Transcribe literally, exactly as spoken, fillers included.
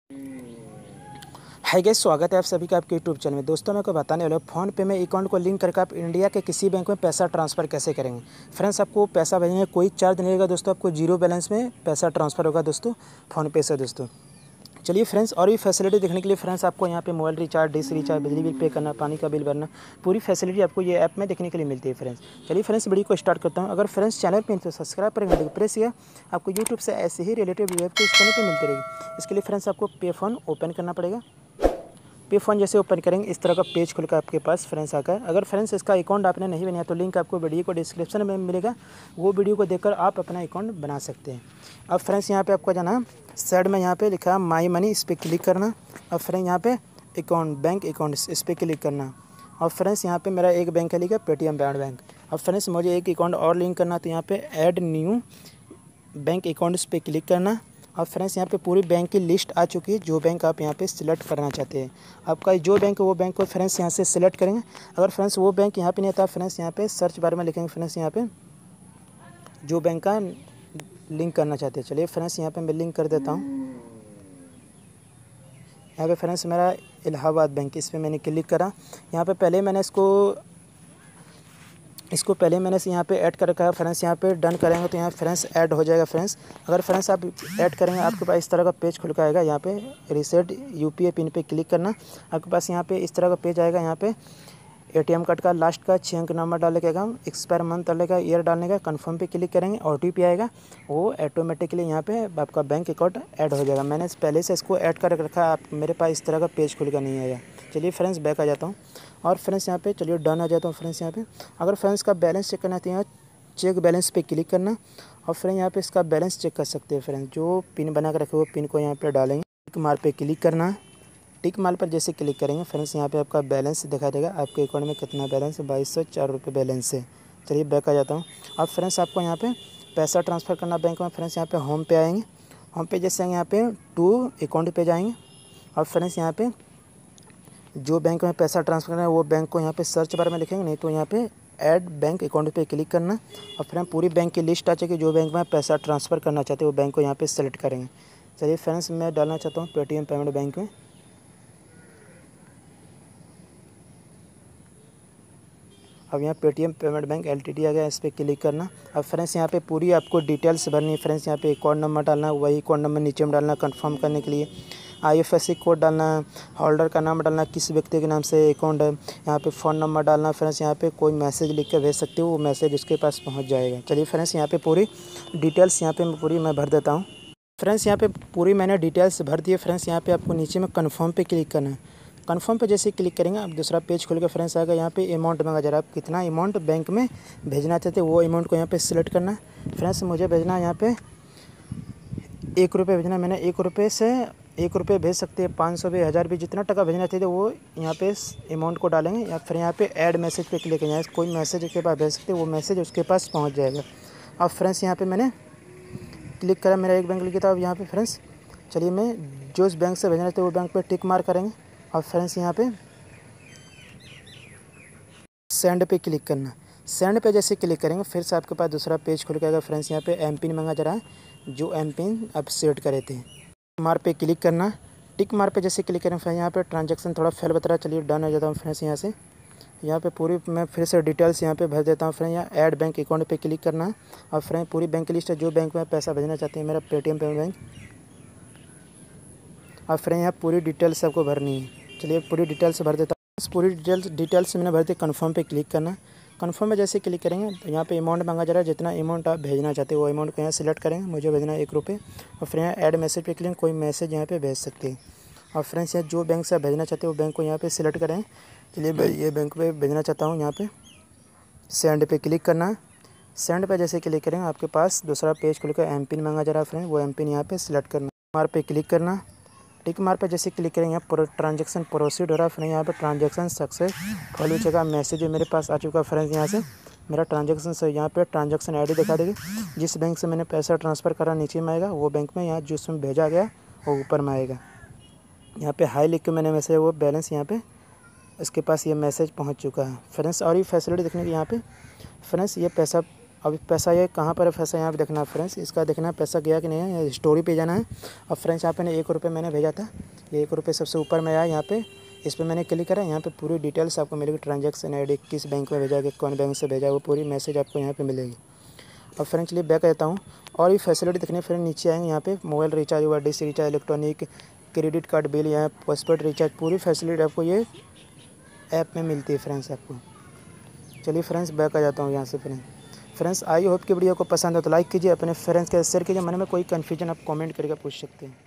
Hi guys, स्वागत है आप सभी का आपके यूट्यूब चैनल में। दोस्तों मैं आपको बताने वाला हूँ फ़ोन पे में अकाउंट को लिंक करके आप इंडिया के किसी बैंक में पैसा ट्रांसफ़र कैसे करेंगे। फ्रेंड्स, आपको पैसा भेजने में कोई चार्ज नहीं लगेगा दोस्तों, आपको जीरो बैलेंस में पैसा ट्रांसफ़र होगा दोस्तों फ़ोन पे से। दोस्तों चलिए फ्रेंड्स, और भी फैसिलिटी देखने के लिए फ्रेंड्स आपको यहाँ पे मोबाइल रिचार्ज, डिश रिचार्ज, बिजली बिल पे करना, पानी का बिल भरना, पूरी फैसिलिटी आपको ये ऐप में देखने के लिए मिलती है फ्रेंड्स। चलिए फ्रेंड्स, वीडियो को स्टार्ट करता हूँ। अगर फ्रेंड्स चैनल पे तो सब्सक्राइब करेंगे, प्रेस किया आपको यूट्यूब से ऐसे ही रिलेटेड वीडियो आपको इस चैनल पे मिलती रहेगी। इसके लिए फ्रेंड्स आपको पे फ़ोन ओपन करना पड़ेगा। पे फ़ोन जैसे ओपन करेंगे इस तरह का पेज खुलकर आपके पास फ्रेंड्स आकर, अगर फ्रेंड्स इसका अकाउंट आपने नहीं बनाया तो लिंक आपको वीडियो को डिस्क्रिप्शन में मिलेगा, वो वीडियो को देखकर आप अपना अकाउंट बना सकते हैं। अब फ्रेंड्स यहाँ पे आपको जाना साइड में, यहाँ पे लिखा है माई मनी, इस पर क्लिक करना। अब फ्रेंड यहाँ पे अकाउंट, बैंक अकाउंट, इस पर क्लिक करना। और फ्रेंड्स यहाँ पे मेरा एक बैंक है लिखा पेटीएम पेमेंट बैंक। अब फ्रेंड्स मुझे एक अकाउंट और लिंक करना, तो यहाँ पे ऐड न्यू बैंक अकाउंट, इस पर क्लिक करना। अब फ्रेंड्स यहाँ पे पूरी बैंक की लिस्ट आ चुकी है, जो बैंक आप यहाँ पे सिलेक्ट करना चाहते हैं। आपका जो बैंक है वो बैंक को फ्रेंड्स यहाँ से सिलेक्ट करेंगे। अगर फ्रेंड्स वो बैंक यहाँ पे नहीं आता, फ्रेंड्स यहाँ पे सर्च बार में लिखेंगे फ्रेंड्स यहाँ पे जो बैंक का लिंक करना चाहते हैं। चलिए फ्रेंड्स यहाँ पे मैं लिंक कर देता हूँ। यहाँ पे फ्रेंड्स मेरा इलाहाबाद बैंक, इस पर मैंने क्लिक करा। यहाँ पे पहले मैंने इसको इसको पहले मैंने यहाँ पे ऐड कर रखा है फ्रेंड्स। यहाँ पे डन करेंगे तो यहाँ फ्रेंड्स ऐड हो जाएगा फ्रेंड्स। अगर फ्रेंड्स आप ऐड करेंगे आपके पास इस तरह का पेज खुल के आएगा। यहाँ पे रीसेट यूपीआई पिन पे क्लिक करना, आपके पास यहाँ पे इस तरह का पेज आएगा। यहाँ पे एटीएम कार्ड का लास्ट का छः अंक नंबर डालने का, एक्सपायर मंथ डालने का, ईयर डालने का, कन्फर्म पे क्लिक करेंगे, ओटीपी आएगा, वो ऑटोमेटिकली यहाँ पे आपका बैंक अकाउंट ऐड हो जाएगा। मैंने पहले से इसको ऐड कर रखा है, आप मेरे पास इस तरह का पेज खुल कर नहीं आएगा। चलिए फ्रेंड्स बैक आ जाता हूँ और फ्रेंड्स यहाँ पे चलिए डन आ जाता हूँ फ्रेंड्स। यहाँ पे अगर फ्रेंड्स का बैलेंस चेक करना है तो यहाँ चेक बैलेंस पे क्लिक करना और फ्रेंड यहाँ पे इसका बैलेंस चेक कर सकते हैं फ्रेंड्स। जो पिन बना कर रखे वो पिन को यहाँ पे डालेंगे, टिक मार्क पे क्लिक करना। टिक मार्क पर जैसे क्लिक करेंगे फ्रेंड्स यहाँ पे आपका बैलेंस दिखा देगा, आपके अकाउंट में कितना बैलेंस है, बाईस सौ चार रुपये बैलेंस है। चलिए बैक आ जाता हूँ। अब फ्रेंड्स आपको यहाँ पे पैसा ट्रांसफ़र करना बैंक में, फ्रेंड्स यहाँ पे होम पे आएंगे। होम पे जैसे आएंगे यहाँ पे टू अकाउंट पे जाएंगे और फ्रेंड्स यहाँ पे जो बैंक में पैसा ट्रांसफ़र करना है वो बैंक को यहाँ पे सर्च बार में लिखेंगे, नहीं तो यहाँ पे ऐड बैंक अकाउंट पे क्लिक करना और फ्रेंड पूरी बैंक की लिस्ट आ जाएगी। जो बैंक में पैसा ट्रांसफ़र करना चाहते हैं वो बैंक को यहाँ पे सेलेक्ट करेंगे। चलिए फ्रेंड्स मैं डालना चाहता हूँ पेटीएम पेमेंट बैंक में। अब यहाँ पेटीएम पेमेंट बैंक एलटीडी आ गया, इस पर क्लिक करना। अब फ्रेंड्स यहाँ पे पूरी आपको डिटेल्स भरनी है फ्रेंड्स। यहाँ पे अकाउंट नंबर डालना, वही अकाउंट नंबर नीचे में डालना कंफर्म करने के लिए, आईएफएससी कोड डालना, होल्डर का नाम डालना, किस व्यक्ति के नाम से अकाउंट है, यहाँ पे फ़ोन नंबर डालना। फ्रेंड्स यहाँ पे कोई मैसेज लिख कर भेज सकते हो, वो मैसेज उसके पास पहुँच जाएगा। चलिए फ्रेंड्स यहाँ पे पूरी डिटेल्स यहाँ पे मैं पूरी मैं भर देता हूँ। फ्रेंड्स यहाँ पे पूरी मैंने डिटेल्स भर दी है। फ्रेंड्स यहाँ पे आपको नीचे में कन्फर्म पे क्लिक करना है। कन्फर्म पे जैसे क्लिक करेंगे आप दूसरा पेज खोल के फ्रेंड्स आएगा। यहाँ पे अमाउंट मांगा जा रहा है, आप कितना अमाउंट बैंक में भेजना चाहते हैं वो अमाउंट को यहाँ पे सिलेक्ट करना है। फ्रेंड्स मुझे भेजना है यहाँ पे एक रुपये भेजना, मैंने एक रुपये से एक रुपये भेज सकते हैं, पाँच सौ भी, हज़ार भी, जितना टका भेजना चाहिए वो यहाँ पे अमाउंट को डालेंगे। या फिर यहाँ पे ऐड मैसेज पे क्लिक करेंगे, कोई मैसेज के पास भेज सकते हैं वो मैसेज उसके पास पहुँच जाएगा। अब फ्रेंड्स यहाँ पे मैंने क्लिक करा, मेरा एक बैंक लिखा था। अब यहाँ पे फ्रेंड्स चलिए मैं जो इस बैंक से भेजना चाहते वो बैंक पे टिक मार्क करेंगे और फ्रेंड्स यहाँ पे सेंड पे क्लिक करना। सेंड पे जैसे क्लिक करेंगे फिर से आपके पास दूसरा पेज खुल के आएगा। फ्रेंड्स यहाँ पे एम पिन मांगा जा रहा है, जो एम पिन आप सेट करे थे, मार पे क्लिक करना। टिक मार पे जैसे क्लिक करें फ्रेंड्स यहाँ पे ट्रांजैक्शन थोड़ा फेल बता रहा है। चलिए डन हो जाता हूँ फ्रेंड्स। यहाँ से यहाँ पे पूरी मैं फिर से डिटेल्स यहाँ पे भर देता हूँ फ्रेंड। यहाँ ऐड बैंक अकाउंट पे क्लिक करना है और फ्रेंड पूरी बैंक की लिस्ट है, जो बैंक में पैसा भेजना चाहते हैं, मेरा पेटीएम पेमेंट बैंक। और फ्रेंड यहाँ पूरी डिटेल्स आपको भरनी है। चलिए पूरी डिटेल्स भर देता हूँ। पूरी डिटेल्स डिटेल्स मैंने भर दी, कन्फर्म पे क्लिक करना। कन्फर्म में जैसे क्लिक करेंगे तो यहाँ पे अमाउंट मांगा जा रहा है, जितना अमाउंट आप भेजना चाहते हैं वो अमाउंट को यहाँ सिलेक्ट करेंगे। मुझे भेजना है एक रुपये और फिर यहाँ ऐड मैसेज पे क्लिक, कोई मैसेज यहाँ पे भेज सकते हैं। और फ्रेंड्स यहाँ जो बैंक से आप भेजना चाहते हैं वो बैंक को यहाँ पे सिलेक्ट करें। चलिए मैं ये बैंक पे भेजना चाहता हूँ, यहाँ पे सेंड पे क्लिक करना। सेंड पे जैसे क्लिक करेंगे आपके पास दूसरा पेज खुलकर एम पिन मांगा जा रहा है फ्रेंड, वो एम पिन यहाँ पे सिलेक्ट करना। मार पे क्लिक करना। टिक मार पे जैसे क्लिक करेंगे यहाँ ट्रांजेक्शन प्रोसीड हो रहा है फ्रेंड, यहाँ पे ट्रांजेक्शन सक्सेस फॉल हो चुका मैसेज मेरे पास आ चुका है फ्रेंड्स। यहाँ से मेरा ट्रांजेक्शन से यहाँ पे ट्रांजेक्शन आईडी दिखा देगी, जिस बैंक से मैंने पैसा ट्रांसफ़र करा नीचे में आएगा, वो बैंक में यहाँ जिसमें भेजा गया वो ऊपर में आएगा। यहाँ पे हाई लिख के मैंने मैसेज वो बैलेंस यहाँ पे इसके पास ये मैसेज पहुँच चुका है फ्रेंड्स। और ये फैसिलिटी देखने की यहाँ पे फ्रेंड्स, ये पैसा अब पैसा ये कहाँ पर है, पैसा यहाँ पे देखना है फ्रेंड्स, इसका देखना है पैसा गया कि नहीं है, स्टोरी पे जाना है। अब फ्रेंड्स यहाँ पे एक रुपये मैंने भेजा था, ये एक रुपये सबसे ऊपर में आया यहाँ पे, इस पर मैंने क्लिक करा। यहाँ पे पूरी डिटेल्स आपको मिलेगी, ट्रांजैक्शन आई डी, किस बैंक में भेजा गया, कौन बैंक से भेजा, वो पूरी मैसेज आपको यहाँ पे मिलेगी। अब फ्रेंड्स चलिए बैक रहता हूँ और ये फैसिलिटी देखने फ्रेंड नीचे आएंगे, यहाँ पे मोबाइल रिचार्ज हुआ, dish recharge, electronic, credit card bill, यहाँ पोस्टपेड रिचार्ज, पूरी फैसिलिटी आपको ये ऐप में मिलती है फ्रेंड्स आपको। चलिए फ्रेंड्स बैक आ जाता हूँ यहाँ से। फ्रेंड्स फ्रेंड्स आई होप कि वीडियो को पसंद हो तो लाइक कीजिए, अपने फ्रेंड्स के शेयर कीजिए, मन में कोई कन्फ्यूजन आप कमेंट करके पूछ सकते हैं।